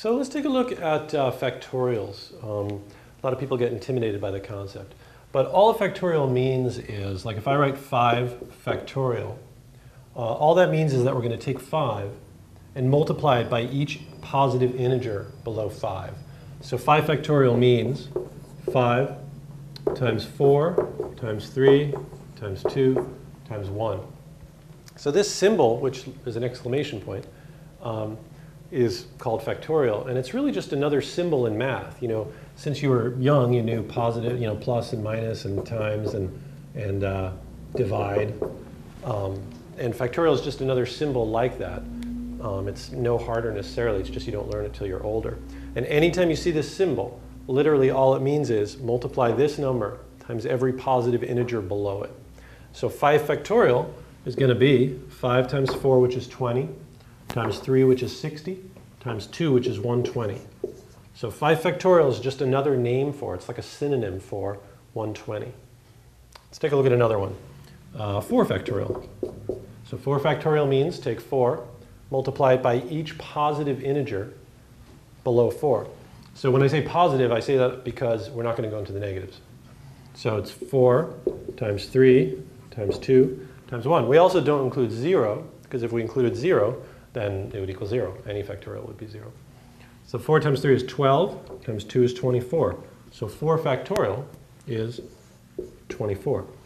So let's take a look at factorials. A lot of people get intimidated by the concept. But all a factorial means is, like if I write 5 factorial, all that means is that we're going to take 5 and multiply it by each positive integer below 5. So 5 factorial means 5 times 4 times 3 times 2 times 1. So this symbol, which is an exclamation point, is called factorial, and it's really just another symbol in math. You know, since you were young, you knew positive, you know, plus and minus and times and divide, and factorial is just another symbol like that. It's no harder necessarily. It's just you don't learn it till you're older. And anytime you see this symbol, literally all it means is multiply this number times every positive integer below it. So 5 factorial is going to be 5 times 4, which is 20, times 3, which is 60, times 2, which is 120. So 5 factorial is just another name for it. It's like a synonym for 120. Let's take a look at another one. 4 factorial. So 4 factorial means take 4, multiply it by each positive integer below 4. So when I say positive, I say that because we're not going to go into the negatives. So it's 4 times 3 times 2 times 1. We also don't include 0, because if we included 0, then it would equal 0. Any factorial would be 0. So 4 times 3 is 12, times 2 is 24. So 4 factorial is 24.